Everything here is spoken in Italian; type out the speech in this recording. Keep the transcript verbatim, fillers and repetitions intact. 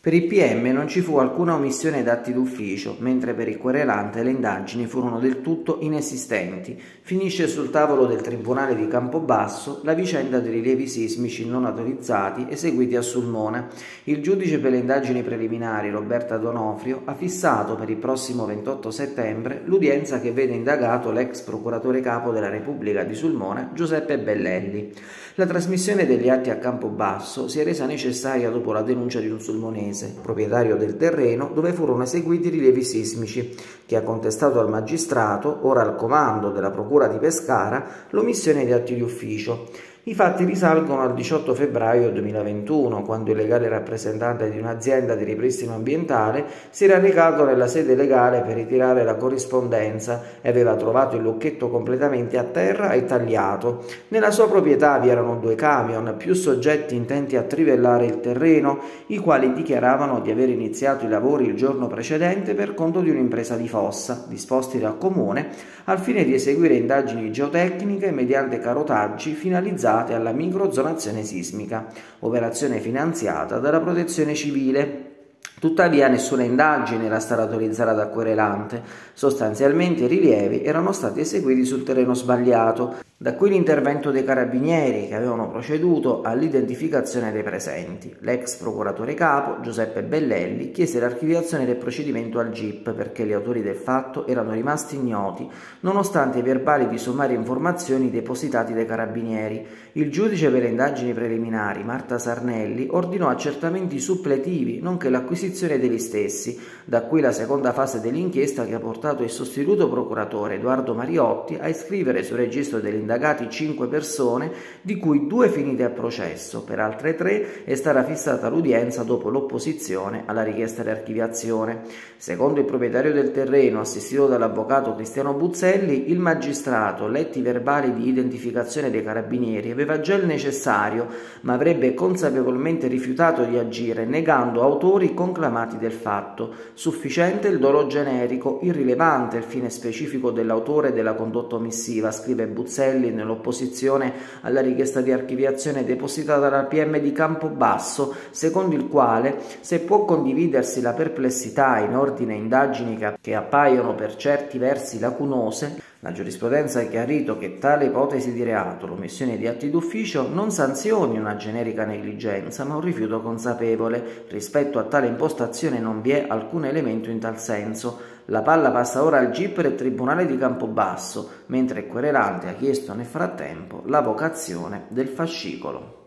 Per il P M non ci fu alcuna omissione d'atti d'ufficio, mentre per il querelante le indagini furono del tutto inesistenti. Finisce sul tavolo del Tribunale di Campobasso la vicenda dei rilievi sismici non autorizzati eseguiti a Sulmona. Il giudice per le indagini preliminari, Roberta Donofrio, ha fissato per il prossimo ventotto settembre l'udienza che vede indagato l'ex procuratore capo della Repubblica di Sulmona, Giuseppe Bellelli. La trasmissione degli atti a Campobasso si è resa necessaria dopo la denuncia di un sulmonese, proprietario del terreno dove furono eseguiti i rilievi sismici, che ha contestato al magistrato, ora al comando della Procura di Pescara, l'omissione di atti di ufficio. I fatti risalgono al diciotto febbraio duemilaventuno, quando il legale rappresentante di un'azienda di ripristino ambientale si era recato nella sede legale per ritirare la corrispondenza e aveva trovato il lucchetto completamente a terra e tagliato. Nella sua proprietà vi erano due camion, più soggetti intenti a trivellare il terreno, i quali dichiaravano di aver iniziato i lavori il giorno precedente per conto di un'impresa di fossa, disposti dal comune, al fine di eseguire indagini geotecniche mediante carotaggi finalizzati alla microzonazione sismica, operazione finanziata dalla Protezione Civile. Tuttavia nessuna indagine era stata autorizzata dal querelante. Sostanzialmente i rilievi erano stati eseguiti sul terreno sbagliato, da qui l'intervento dei carabinieri che avevano proceduto all'identificazione dei presenti. L'ex procuratore capo, Giuseppe Bellelli, chiese l'archiviazione del procedimento al G I P perché gli autori del fatto erano rimasti ignoti, nonostante i verbali di sommarie informazioni depositati dai carabinieri. Il giudice per le indagini preliminari, Marta Sarnelli, ordinò accertamenti suppletivi, nonché l'acquisizione degli stessi, da qui la seconda fase dell'inchiesta che ha portato il sostituto procuratore Edoardo Mariotti a iscrivere sul registro delle indagini indagati cinque persone, di cui due finite a processo. Per altre tre è stata fissata l'udienza dopo l'opposizione alla richiesta di archiviazione. Secondo il proprietario del terreno, assistito dall'avvocato Cristiano Buzzelli, il magistrato, letti i verbali di identificazione dei carabinieri, aveva già il necessario, ma avrebbe consapevolmente rifiutato di agire, negando autori conclamati del fatto. Sufficiente il dolo generico, irrilevante il fine specifico dell'autore della condotta omissiva, scrive Buzzelli nell'opposizione alla richiesta di archiviazione depositata dal P M di Campobasso, secondo il quale, se può condividersi la perplessità in ordine a indagini che appaiono per certi versi lacunose, la giurisprudenza ha chiarito che tale ipotesi di reato, l'omissione di atti d'ufficio, non sanzioni una generica negligenza, ma un rifiuto consapevole. Rispetto a tale impostazione non vi è alcun elemento in tal senso. La palla passa ora al G I P del Tribunale di Campobasso, mentre il querelante ha chiesto nel frattempo l'avocazione del fascicolo.